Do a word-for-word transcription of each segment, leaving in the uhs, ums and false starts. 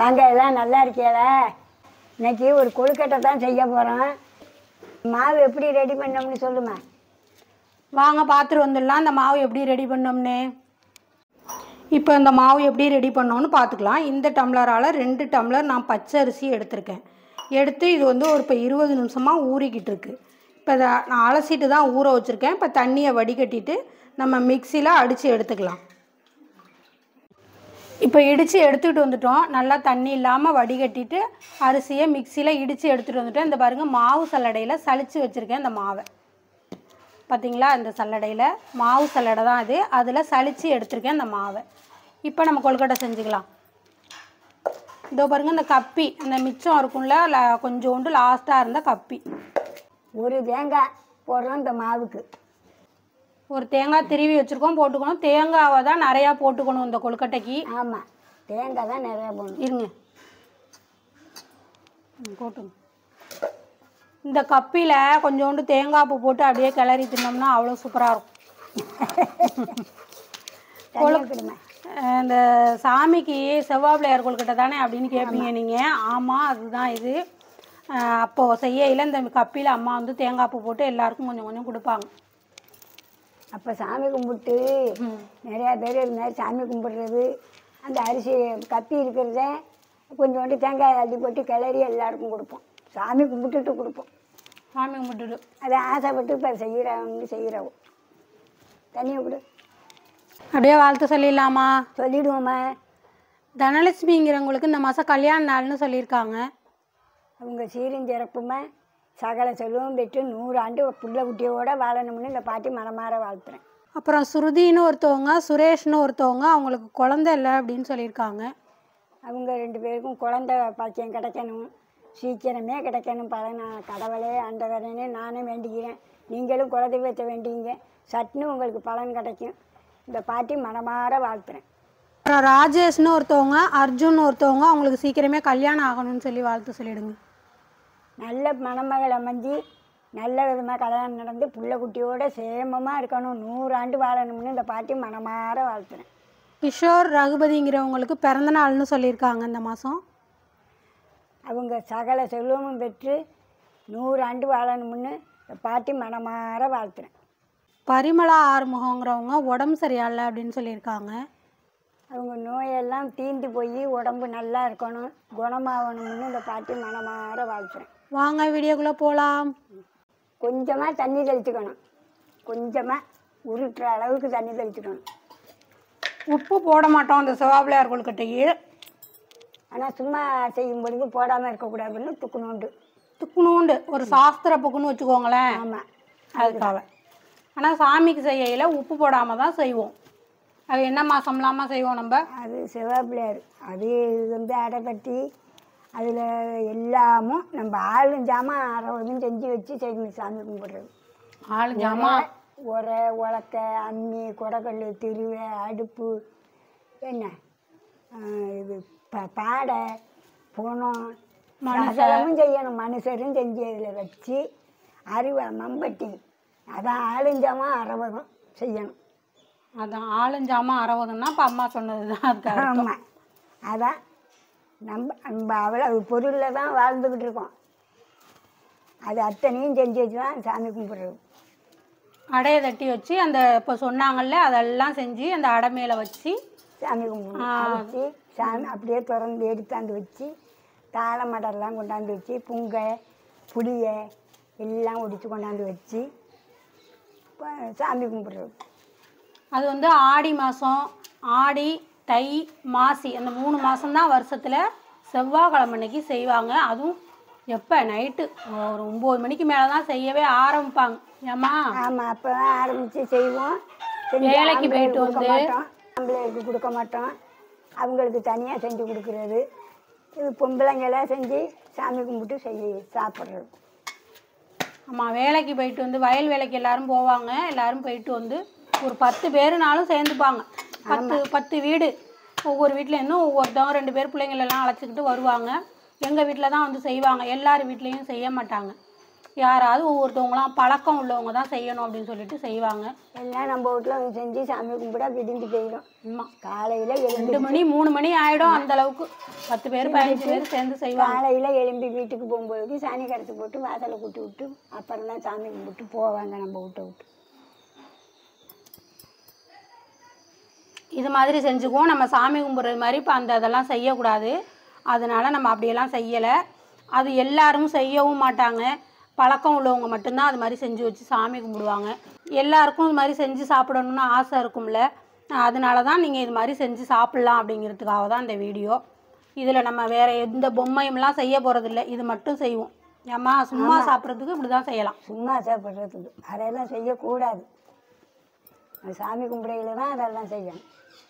வாங்க எல்லாம் நல்லா இருக்கீங்களா? இன்னைக்கு ஒரு கொழுக்கட்டை தான் செய்ய போகிறோம். மாவு எப்படி ரெடி பண்ணோம்னு சொல்லுமா. வாங்க பார்த்துட்டு வந்துடலாம் இந்த மாவு எப்படி ரெடி பண்ணோம்னு. இப்போ இந்த மாவு எப்படி ரெடி பண்ணோன்னு பார்த்துக்கலாம். இந்த டம்ளரால் ரெண்டு டம்ளர் நான் பச்சை அரிசி எடுத்திருக்கேன். எடுத்து இது வந்து ஒரு இப்போ இருபது நிமிஷமாக ஊறிக்கிட்டு இருக்கு. இப்போ இதை நான் அலசிட்டு தான் ஊற வச்சுருக்கேன். இப்போ தண்ணியை வடிகட்டிட்டு நம்ம மிக்சியில் அடித்து எடுத்துக்கலாம். இப்போ இடித்து எடுத்துகிட்டு வந்துட்டோம். நல்லா தண்ணி இல்லாமல் வடிகட்டிட்டு அரிசியை மிக்சியில் இடித்து எடுத்துகிட்டு வந்துட்டோம். இந்த பாருங்கள், மாவு சல்லடையில் சலித்து வச்சுருக்கேன் இந்த மாவை. பார்த்திங்களா, இந்த சல்லடையில் மாவு சல்லடை தான் அது, அதில் சலித்து எடுத்துருக்கேன் இந்த மாவை. இப்போ நம்ம கொழுக்கட்டை செஞ்சுக்கலாம். இதோ பாருங்கள், இந்த கப்பி அந்த மிச்சம் இருக்கும்ல, கொஞ்சோண்டு லாஸ்ட்டாக இருந்த கப்பி ஒரு தேங்காய் போடுறோம் இந்த மாவுக்கு. ஒரு தேங்காய் திருவி வச்சுருக்கோம், போட்டுக்கணும். தேங்காவை தான் நிறையா போட்டுக்கணும் இந்த கொழுக்கட்டைக்கு. ஆமாம், தேங்காய் தான் நிறையா போடணும். இருங்க போட்டுங்க. இந்த கப்பியில் கொஞ்சோண்டு தேங்காய் பூ போட்டு அப்படியே கிளறி தின்னோம்னா அவ்வளோ சூப்பராக இருக்கும். கொழுக்கட்டை இந்த சாமிக்கு செவ்வாய் பிள்ளையார் கொழுக்கட்டை தானே அப்படின்னு கேட்பீங்க நீங்கள். ஆமாம், அதுதான் இது. அப்போது செய்யல இந்த கப்பியில் அம்மா வந்து தேங்காய் பூ போட்டு எல்லாருக்கும் கொஞ்சம் கொஞ்சம் கொடுப்பாங்க. அப்போ சாமி கும்பிட்டு நிறையா பேர் இது மாதிரி சாமி கும்பிட்றது, அந்த அரிசி கப்பி இருக்கிறத கொஞ்சோண்டு தேங்காய் அள்ளி போட்டு கிளறி எல்லாருக்கும் கொடுப்போம். சாமி கும்பிட்டுட்டு கொடுப்போம். சாமி கும்பிட்டுட்டு அதை ஆசைப்பட்டு இப்போ செய்கிறவங்க செய்கிறோம். தண்ணியை கொடு. அப்படியே வாழ்த்து சொல்லிடலாமா? சொல்லிவிடுவோம்மா. தனலட்சுமிங்கிறவங்களுக்கு இந்த மாதம் கல்யாண நாள்னு சொல்லியிருக்காங்க. அவங்க சீரும் சிறப்புமா சகல செல்வம் பெற்று நூறு ஆண்டு புள்ள குட்டியோடு வாழணும்னு இந்த பாட்டி மனமாற வாழ்த்துறேன். அப்புறம் ஸ்ருதின்னு ஒருத்தவங்க, சுரேஷ்னு ஒருத்தவங்க, அவங்களுக்கு குழந்தை இல்லை அப்படின்னு சொல்லியிருக்காங்க. அவங்க ரெண்டு பேருக்கும் குழந்தை பாக்கியம் கிடைக்கணும், சீக்கிரமே கிடைக்கணும். பலனா கடவுளே ஆண்டவரேன்னு நானும் வேண்டிக்கிறேன். நீங்களும் குலதெய்வத்தை வேண்டிங்க, சட்டுன்னு உங்களுக்கு பலன் கிடைக்கும். இந்த பாட்டி மனமாற வாழ்த்துறேன். அப்புறம் ராஜேஷ்னு ஒருத்தவங்க, அர்ஜுன் ஒருத்தவங்க, அவங்களுக்கு சீக்கிரமே கல்யாணம் ஆகணும்னு சொல்லி வாழ்த்து சொல்லிவிடுங்க. நல்ல மணமகள் அமைஞ்சி நல்ல விதமாக கல்யாணம் நடந்து புள்ள குட்டியோட சேமமாக இருக்கணும், நூறு ஆண்டு வாழணும்னு இந்த பாட்டி மனமாற வாழ்த்துறேன். கிஷோர் ரகுபதிங்கிறவங்களுக்கு பிறந்த நாள்னு சொல்லியிருக்காங்க இந்த மாதம். அவங்க சகல செல்வமும் பெற்று நூறு ஆண்டு வாழணும்னு இந்த பாட்டி மனமாற வாழ்த்துறேன். பரிமளா ஆறுமுகங்கிறவங்க உடம்பு சரியாயில்லை அப்படின்னு சொல்லியிருக்காங்க. அவங்க நோயெல்லாம் தீந்து போய் உடம்பு நல்லா இருக்கணும், குணமாகணும்னு இந்த பாட்டி மனமாற வாழ்த்துறேன். வாங்க வீடியோக்குள்ளே போகலாம். கொஞ்சமாக தண்ணி தெளிச்சுக்கணும், கொஞ்சமாக உருட்டுற அளவுக்கு தண்ணி தெளிச்சுக்கணும். உப்பு போட மாட்டோம் அந்த செவ்வாய் பிள்ளையார் கொழுக்கட்டைக்கு. ஆனால் சும்மா செய்யும் பொழுது போடாமல் இருக்கக்கூடாதுன்னு துக்குனோண்டு துக்குனோண்டு ஒரு சாஸ்திர புக்குன்னு வச்சுக்கோங்களேன். ஆமாம், அதுக்காக. ஆனால் சாமிக்கு செய்யல உப்பு போடாமல் தான் செய்வோம். அது என்ன மாதம் இல்லாமல் செய்வோம் நம்ம? அது செவ்வாய் பிள்ளையார். அது வந்து அடைப்பட்டி அதில் எல்லாமும் நம்ம ஆளும் ஜாமான் அறுபதும் செஞ்சு வச்சு செய்யணும் சாமி கும்பிட்றது. ஆளு ஜாமான், உரை, உலக்க, அம்மி, குடக்கல், திருவை, அடுப்பு, என்ன இது ப பாடை, புனம், மனுஷரும் செய்யணும். மனுஷரும் செஞ்சு அதில் வச்சு அருவா, மம்பட்டி, அதான் ஆளுஞ்சாமான் அறுபதும் செய்யணும். அதான் ஆளுஞ்சாமான் அறுபதுன்னா இப்போ அம்மா சொன்னது தான். அதுக்காக ஆமாம், அதான் நம்ம நம்ம அவ்வளோ பொருளில் தான் வாழ்ந்துக்கிட்டு இருக்கோம். அது அத்தனையும் செஞ்சு வச்சு தான் சாமி கும்பிட்றது. அடையை தட்டி வச்சு அந்த இப்போ சொன்னாங்கல்ல அதெல்லாம் செஞ்சு அந்த அடை மேலே வச்சு சாமி கும்பிடுவோம். வச்சு சாமி அப்படியே திறந்து எடுத்தாந்து வச்சு தாளை மடரெல்லாம் கொண்டாந்து வச்சு புங்க புளியை எல்லாம் ஒடிச்சு கொண்டாந்து வச்சு சாமி கும்பிட்றது. அது வந்து ஆடி மாதம், ஆடி, தை, மாசி அந்த மூணு மாதம்தான் வருஷத்தில் செவ்வாய்க்கிழமை அன்னைக்கு செய்வாங்க. அதுவும் எப்போ நைட்டு ஒரு ஒம்பது மணிக்கு மேலே தான் செய்யவே ஆரம்பிப்பாங்க. ஏம்மா? ஆமாம், அப்போ தான் ஆரம்பித்து செய்வோம். வேலைக்கு போயிட்டு வந்து மாட்டோம், ஆம்பளைகளுக்கு கொடுக்க மாட்டோம், அவங்களுக்கு தனியாக செஞ்சு கொடுக்குறது. இது பொம்பளைங்கெல்லாம் செஞ்சு சாமி கும்பிட்டு செய்ய சாப்பிட்றது. ஆமாம், வேலைக்கு போயிட்டு வந்து வயல் வேலைக்கு எல்லோரும் போவாங்க. எல்லோரும் போயிட்டு வந்து ஒரு பத்து பேருனாலும் சேர்ந்துப்பாங்க. பத்து பத்து வீடு, ஒவ்வொரு வீட்டிலேருந்தும் ஒவ்வொருத்தவங்க ரெண்டு பேர் பிள்ளைங்களெல்லாம் அழைச்சிக்கிட்டு வருவாங்க. எங்கள் வீட்டில் தான் வந்து செய்வாங்க, எல்லார் வீட்லேயும் செய்ய மாட்டாங்க. யாராவது ஒவ்வொருத்தவங்களாம் பழக்கம் உள்ளவங்க தான் செய்யணும் அப்படின்னு சொல்லிட்டு செய்வாங்க. எல்லாம் நம்ம வீட்டில் செஞ்சு சாமி கும்பிட விடிஞ்சு போயிடும். ஆமாம், காலையில் ரெண்டு மணி மூணு மணி ஆகிடும். அந்த அளவுக்கு பத்து பேர் பதினஞ்சு பேர் சேர்ந்து செய்வாங்க. காலையில் எழும்பி வீட்டுக்கு போகும்போது சாணி கரைச்சி போட்டு வாசலை கூட்டி விட்டு அப்புறம் தான் சாமி கும்பிட்டு போவாங்க நம்ம வீட்டை விட்டு. இது மாதிரி செஞ்சுக்குவோம். நம்ம சாமி கும்பிட்றது மாதிரி இப்போ அந்த இதெல்லாம் செய்யக்கூடாது. அதனால் நம்ம அப்படியெல்லாம் செய்யலை. அது எல்லாரும் செய்யவும் மாட்டாங்க. பழக்கம் உள்ளவங்க மட்டும்தான் அது மாதிரி செஞ்சு வச்சு சாமி கும்பிடுவாங்க. எல்லாருக்கும் இது மாதிரி செஞ்சு சாப்பிடணுன்னு ஆசை இருக்கும்ல, அதனால தான் நீங்கள் இது மாதிரி செஞ்சு சாப்பிட்லாம் அப்படிங்கிறதுக்காக தான் இந்த வீடியோ. இதில் நம்ம வேறு எந்த பொம்மையும்லாம் செய்ய போகிறதில்ல, இது மட்டும் செய்வோம். ஏம்மா சும்மா சாப்பிட்றதுக்கு இப்படி தான் செய்யலாம். சும்மா சாப்பிட்றதுக்கு அதையெல்லாம் செய்யக்கூடாது. அது சாமி கும்பிடையில தான் அதெல்லாம் செய்யணும்.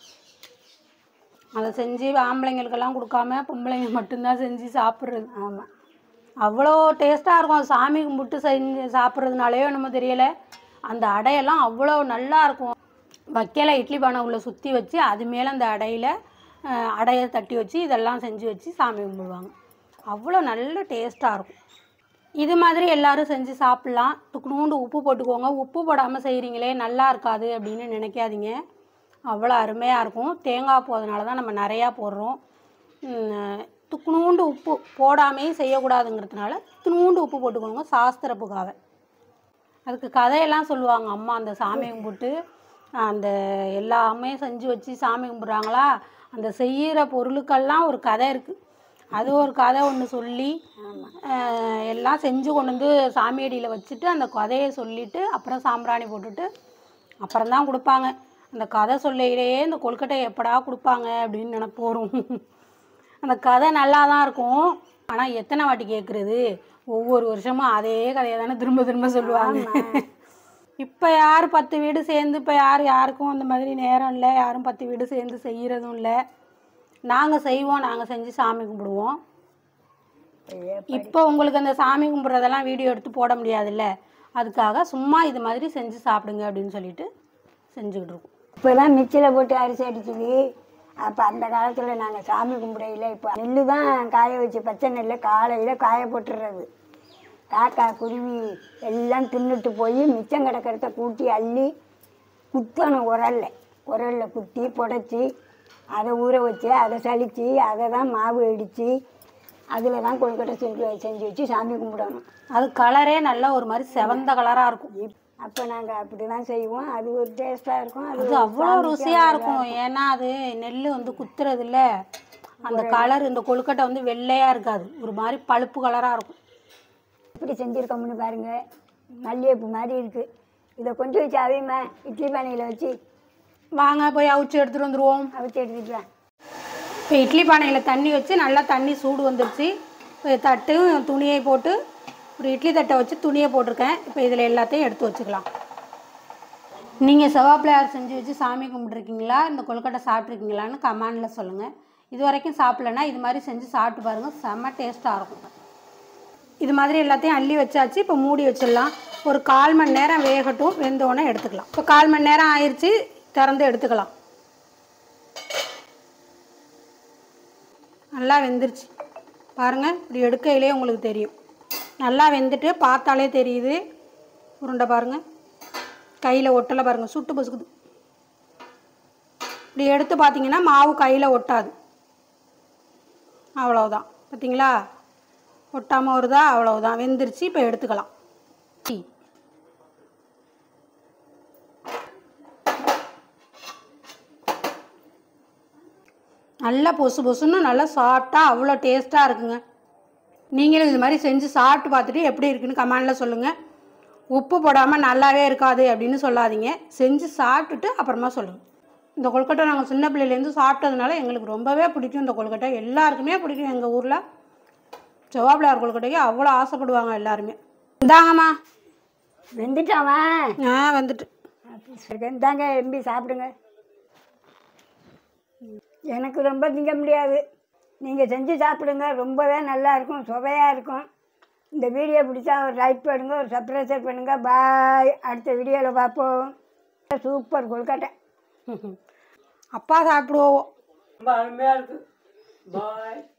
அதை செஞ்சு ஆம்பளைங்களுக்கெல்லாம் கொடுக்காம பொம்பளைங்க மட்டும்தான் செஞ்சு சாப்பிட்றது. ஆமாம், அவ்வளோ டேஸ்ட்டாக இருக்கும். சாமி கும்பிட்டு செஞ்சு சாப்பிட்றதுனாலையோ நம்ம தெரியலை, அந்த அடையெல்லாம் அவ்வளோ நல்லா இருக்கும். வைக்கலை இட்லி பானை உள்ள சுற்றி வச்சு அது மேலே அந்த அடையில் அடையை தட்டி வச்சு இதெல்லாம் செஞ்சு வச்சு சாமி கும்பிடுவாங்க. அவ்வளோ நல்ல டேஸ்ட்டாக இருக்கும். இது மாதிரி எல்லோரும் செஞ்சு சாப்பிட்லாம். துக்குனூண்டு உப்பு போட்டுக்கோங்க. உப்பு போடாமல் செய்கிறீங்களே நல்லா இருக்காது அப்படின்னு நினைக்காதீங்க. அவ்வளோ அருமையாக இருக்கும். தேங்காய் போகிறதுனால தான் நம்ம நிறையா போடுறோம். துக்குனூண்டு உப்பு போடாமையும் செய்யக்கூடாதுங்கிறதுனால துணுண்டு உப்பு போட்டுக்கோங்க சாஸ்திரப்புக்காக. அதுக்கு கதையெல்லாம் சொல்லுவாங்க அம்மா. அந்த சாமி கும்பிட்டு அந்த எல்லாமே செஞ்சு வச்சு சாமி கும்பிட்றாங்களா, அந்த செய்கிற பொருளுக்கெல்லாம் ஒரு கதை இருக்குது. அது ஒரு கதை ஒன்று சொல்லி எல்லாம் செஞ்சு கொண்டு வந்து சாமி அடியில் வச்சுட்டு அந்த கதையை சொல்லிவிட்டு அப்புறம் சாம்பிராணி போட்டுட்டு அப்புறம் தான் கொடுப்பாங்க. அந்த கதை சொல்லையிலேயே இந்த கொழுக்கட்டையை எப்படா கொடுப்பாங்க அப்படின்னு நினைப்பு வரும். அந்த கதை நல்லா தான் இருக்கும். ஆனால் எத்தனை வாட்டி கேட்குறது, ஒவ்வொரு வருஷமும் அதே கதையை தானே திரும்ப திரும்ப சொல்லுவாங்க. இப்போ யார் பத்து வீடு சேர்ந்து இப்போ யார் யாருக்கும் அந்த மாதிரி நேரம் இல்லை. யாரும் பத்து வீடு சேர்ந்து செய்கிறதும் இல்லை. நாங்கள் செய்வோம், நாங்கள் செஞ்சு சாமி கும்பிடுவோம். இப்போ உங்களுக்கு அந்த சாமி கும்பிட்றதெல்லாம் வீடியோ எடுத்து போட முடியாதுல்ல, அதுக்காக சும்மா இது மாதிரி செஞ்சு சாப்பிடுங்க அப்படின்னு சொல்லிட்டு செஞ்சுக்கிட்டு இருக்கோம். இப்போ தான் மிக்சியில் போட்டு அரிசி அடிக்குது. அப்போ அந்த காலத்தில் நாங்கள் சாமி கும்பிடையில இப்போ நெல் தான் காய வச்சு பச்சை நெல்லை காலையில் காய போட்டுடுறது. காக்கா குருவி எல்லாம் தின்னுட்டு போய் மிச்சம் கிடக்கிறத கூட்டி அள்ளி குத்தணும். உரல்ல உரலில் குத்தி புடைச்சி அதை ஊற வச்சு அதை சலித்து அதை தான் மாவு இடித்து அதில் தான் கொழுக்கட்டை செஞ்சு செஞ்சு வச்சு சாமி கும்பிடணும். அது கலரே நல்லா ஒரு மாதிரி செவந்த கலராக இருக்கும். அப்போ நாங்கள் அப்படி தான் செய்வோம். அது ஒரு டேஸ்ட்டாக இருக்கும். அது அவ்வளோ ருசியாக இருக்கும். ஏன்னா அது நெல் வந்து குத்துறதில்ல, அந்த கலர் இந்த கொழுக்கட்டை வந்து வெள்ளையாக இருக்காது, ஒரு மாதிரி பழுப்பு கலராக இருக்கும். இப்படி செஞ்சுருக்கோம்னு பாருங்கள், மல்லிகைப்பூ மாதிரி இருக்குது. இதை கொஞ்சம் வச்சு அவையுமா இட்லி பானையில் வச்சு வாங்க போய் அவிச்சு எடுத்துகிட்டு வந்துடுவோம். அவிச்சு எடுத்துகிட்டு வா. இப்போ இட்லி பானையில் தண்ணி வச்சு நல்லா தண்ணி சூடு வந்துடுச்சு. இப்போ தட்டு துணியை போட்டு ஒரு இட்லி தட்டை வச்சு துணியை போட்டிருக்கேன். இப்போ இதில் எல்லாத்தையும் எடுத்து வச்சுக்கலாம். நீங்கள் செவ்வாப்பிள்ளையார் செஞ்சு வச்சு சாமி கும்பிட்ருக்கீங்களா, இந்த கொழுக்கட்டை சாப்பிட்ருக்கீங்களான்னு கமெண்டில் சொல்லுங்கள். இது வரைக்கும் சாப்பிட்லன்னா இது மாதிரி செஞ்சு சாப்பிட்டு பாருங்கள், செம்ம டேஸ்ட்டாக இருக்கும். இது மாதிரி எல்லாத்தையும் அள்ளி வச்சாச்சு. இப்போ மூடி வச்சிடலாம். ஒரு கால் மணி நேரம் வேகட்டும், வெந்தோடனே எடுத்துக்கலாம். இப்போ கால் மணி நேரம் ஆயிடுச்சு, திறந்து எடுத்துக்கலாம். நல்லா வெந்துருச்சு பாருங்கள். இப்படி எடுக்கையிலே உங்களுக்கு தெரியும் நல்லா வெந்துட்டு, பார்த்தாலே தெரியுது. உருண்டை பாருங்கள், கையில் ஒட்டலை பாருங்கள், சுட்டு பொசுக்குது. இப்படி எடுத்து பார்த்தீங்கன்னா மாவு கையில் ஒட்டாது. அவ்வளவுதான், பார்த்தீங்களா, ஒட்டாமல் வருதா, அவ்வளவுதான் வெந்துருச்சு. இப்போ எடுத்துக்கலாம். நல்லா பொசு பொசுன்னு நல்லா சாப்பிட்டா அவ்வளோ டேஸ்ட்டாக இருக்குங்க. நீங்களும் இது மாதிரி செஞ்சு சாப்பிட்டு பார்த்துட்டு எப்படி இருக்குன்னு கமெண்டில் சொல்லுங்கள். உப்பு போடாமல் நல்லாவே இருக்காது அப்படின்னு சொல்லாதீங்க. செஞ்சு சாப்பிட்டுட்டு அப்புறமா சொல்லுங்கள். இந்த கொழுக்கட்டை நாங்கள் சின்ன பிள்ளையிலேருந்து சாப்பிட்டதுனால எங்களுக்கு ரொம்பவே பிடிக்கும். இந்த கொழுக்கட்டை எல்லாருக்குமே பிடிக்கும். எங்கள் ஊரில் செவ்வாப்பிள்ளையார் கொழுக்கட்டைக்கு அவ்வளோ ஆசைப்படுவாங்க எல்லாருமே. இந்தாங்கம்மா, வெந்துட்டாமா? ஆ வந்துட்டு இந்தாங்க, எம்பி சாப்பிடுங்க. எனக்கு ரொம்ப திங்க முடியாது, நீங்கள் செஞ்சு சாப்பிடுங்க. ரொம்பவே நல்லாயிருக்கும், சுவையாக இருக்கும். இந்த வீடியோ பிடிச்சா ஒரு லைக் பண்ணுங்க, ஒரு சப்ஸ்கிரைப் பண்ணுங்கள். பாய். அடுத்த வீடியோவில் பார்ப்போம். சூப்பர் கொழுக்கட்டை. அப்பா சாப்பிடுவோம். ரொம்ப அருமையாக இருக்குது. பாய்.